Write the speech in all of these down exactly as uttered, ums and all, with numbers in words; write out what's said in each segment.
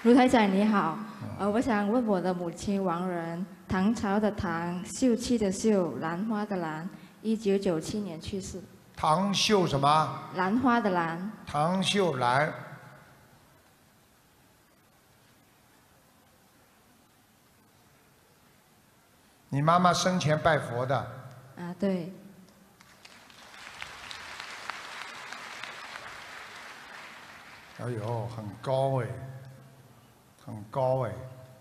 卢台长你好，呃，我想问我的母亲王仁，唐朝的唐，秀气的秀，兰花的兰，一九九七年去世。 唐秀什么？ 兰花的兰。 唐秀兰。你妈妈生前拜佛的。 啊，对。 哎呦，很高哎，很高哎。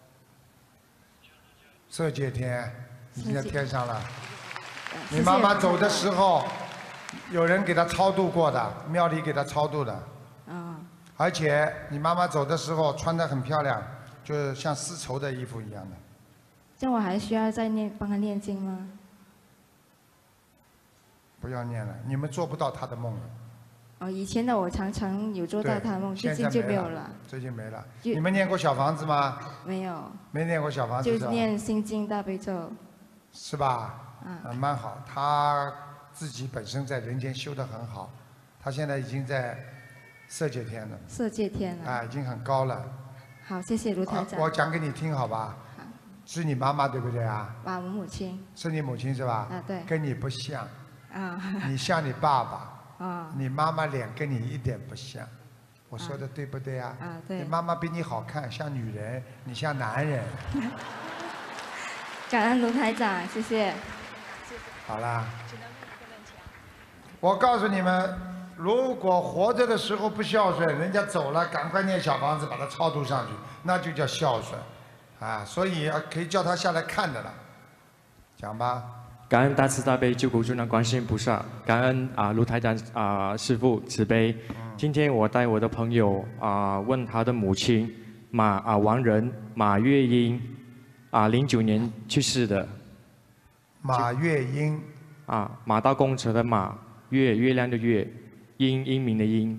色界天已经在天上了。你妈妈走的时候，有人给她超度过的，庙里给她超度的。 啊。 而且你妈妈走的时候穿得很漂亮，就是像丝绸的衣服一样的。 这样我还需要再念帮她念经吗？ 不要念了，你们做不到她的梦了。 哦，以前的我常常有做到她的梦，最近就没有了。 最近没了。你们念过小房子吗？ 没有。 没念过小房子是吧？ 就念心经大悲咒。 是吧？啊，蛮好。她自己本身在人间修得很好，她现在已经在色界天了。 色界天了。 啊，已经很高了。 好，谢谢卢台长。 我讲给你听好吧？好。是你妈妈对不对啊？ 啊，我母亲。 是你母亲是吧？ 啊，对。 跟你不像。 啊。 你像你爸爸。 啊。 你妈妈脸跟你一点不像，我说的对不对啊？ 啊，对。 你妈妈比你好看，像女人，你像男人。 感恩卢台长，谢谢。 好啦。我告诉你们，如果活着的时候不孝顺，人家走了，赶快念小房子把他超度上去，那就叫孝顺，啊，所以啊可以叫他下来看的了。讲吧。 感恩大慈大悲救苦救难观世音菩萨，感恩啊卢台长啊师父慈悲。今天我带我的朋友啊问他的母亲马啊王仁马月英啊零九年去世的。 马月英。 啊马到功成的马，月月亮的月，英英明的英。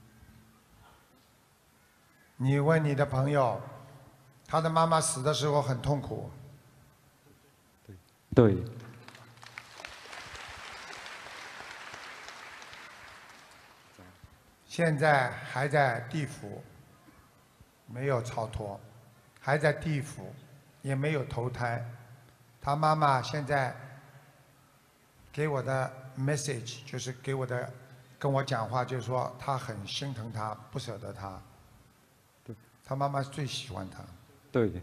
你问你的朋友，他的妈妈死的时候很痛苦。 对。 现在还在地府，没有超脱，还在地府，也没有投胎。他妈妈现在给我的 message 就是给我的跟我讲话，就是说他很心疼他，不舍得他。 对。 他妈妈最喜欢他。 对。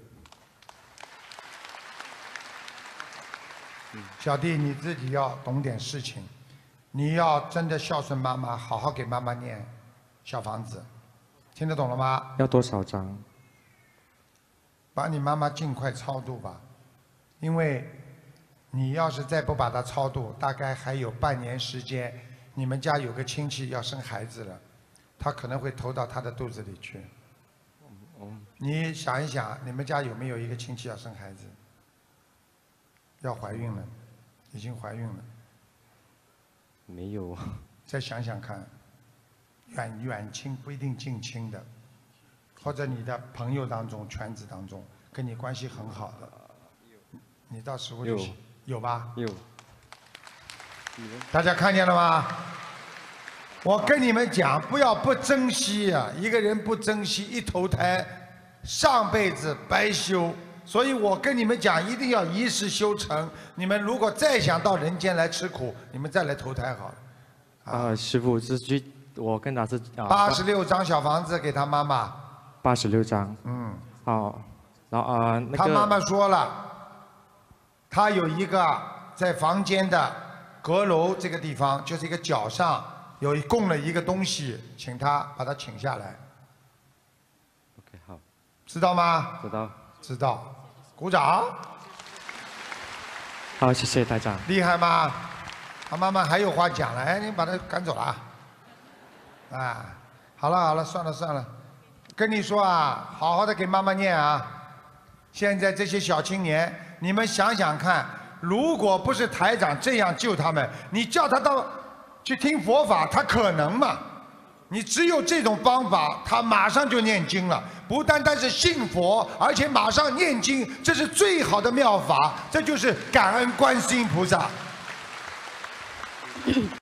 小弟你自己要懂点事情，你要真的孝顺妈妈，好好给妈妈念小房子，听得懂了吗？ 要多少张？ 把你妈妈尽快超度吧，因为你要是再不把她超度，大概还有半年时间，你们家有个亲戚要生孩子了，他可能会投到他的肚子里去。你想一想，你们家有没有一个亲戚要生孩子？要怀孕了，已经怀孕了。 没有。 再想想看。远远亲不一定近亲的，或者你的朋友当中、圈子当中跟你关系很好的，你到时候就有有吧？ 有。 大家看见了吗？我跟你们讲，不要不珍惜啊！一个人不珍惜，一投胎，上辈子白修。所以我跟你们讲，一定要一世修成。你们如果再想到人间来吃苦，你们再来投胎好了。 啊，师父，这句。我跟他是啊， 八十六张小房子给他妈妈。 八十六张。 嗯。 好，然后啊，那个。 他妈妈说了，他有一个在房间的阁楼这个地方，就是一个角上有供了一个东西，请他把它请下来。 OK， 好。 知道吗？ 知道。 知道。鼓掌。 好，谢谢台长。 厉害吗？他妈妈还有话讲了，哎，你把他赶走了啊。啊，好了好了，算了算了，跟你说啊，好好的给妈妈念啊。现在这些小青年，你们想想看，如果不是台长这样救他们，你叫他到去听佛法，他可能吗？你只有这种方法，他马上就念经了。不单单是信佛，而且马上念经，这是最好的妙法，这就是感恩观世音菩萨。